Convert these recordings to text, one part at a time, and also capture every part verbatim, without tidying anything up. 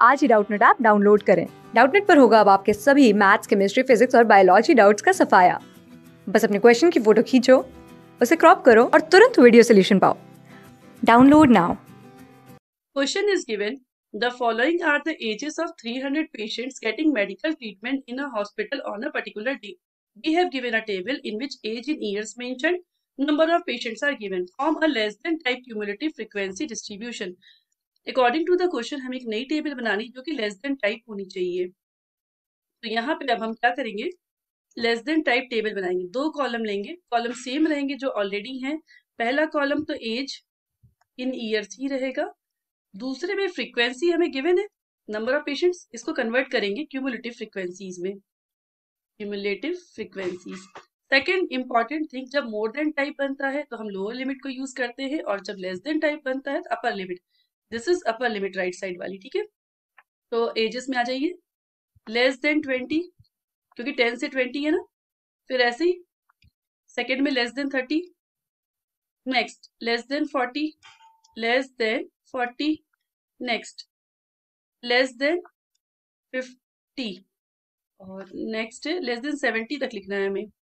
आज ही Doubtnut app download करें। डाउटनेट पर होगा अब आपके सभी मैथ्स, केमिस्ट्री, फिजिक्स और बायोलॉजी डाउट्स का सफाया। बस अपने क्वेश्चन की फोटो खींचो, उसे क्रॉप करो और तुरंत वीडियो सोल्यूशन पाओ। Download now. Question is given. The following are the ages of three hundred patients getting medical treatment in a hospital on a particular day. We have given a table in which age in years mentioned, number of patients are given. Form a less than type cumulative frequency distribution. According to the question, हमें एक नई table बनानी जो कि less than type होनी चाहिए। तो यहाँ पे अब हम क्या करेंगे, लेस देन टाइप टेबल बनाएंगे। दो कॉलम लेंगे, कॉलम सेम रहेंगे जो ऑलरेडी हैं। पहला कॉलम तो एज इन ईयर्स ही रहेगा, दूसरे में फ्रीक्वेंसी हमें गिवन है, नंबर ऑफ पेशेंट्स, इसको कन्वर्ट करेंगे क्यूमुलेटिव फ्रीक्वेंसीज में, cumulative frequencies. Second important thing, जब मोर देन टाइप बनता है तो हम लोअर लिमिट को यूज करते हैं, और जब लेस देन टाइप बनता है तो upper limit. This is upper limit right side वाली, ठीक है। तो एजेस में आ जाइए, लेस देन ट्वेंटी, क्योंकि टेन से ट्वेंटी है ना। फिर ऐसे ही सेकेंड में less than thirty, next less than forty, less than forty, next less than fifty, और नेक्स्ट है लेस देन सेवेंटी तक लिखना है हमें,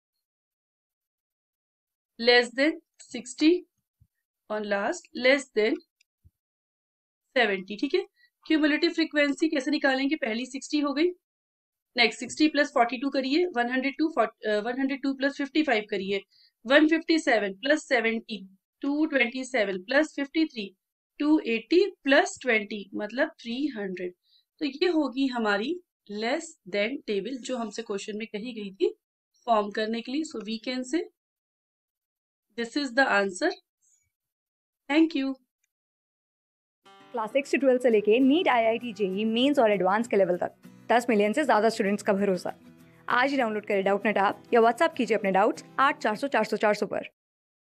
लेस देन सिक्सटी, और लास्ट लेस देन सेवेंटी, ठीक है। क्यूमुलेटिव फ्रीक्वेंसी कैसे निकालेंगे, पहली सिक्सटी हो गई, next sixty plus forty two करिए, one hundred two, one hundred two plus fifty five करिए, one fifty seven plus seventy, two twenty seven plus fifty three, two eighty plus twenty, मतलब three hundred. तो ये होगी हमारी less than table जो हमसे question में कही गई थी फॉर्म करने के लिए। So we can say this is the answer. Thank you. Class six से ट्वेल्थ से लेके NEET, I I T, JEE, mains और एडवांस के लेवल तक दस मिलियन से ज्यादा स्टूडेंट्स का भरोसा। आज ही डाउनलोड करें डाउटनेट ऐप या व्हाट्सएप कीजिए अपने डाउट्स आठ चार सौ चार सौ चार सौ पर।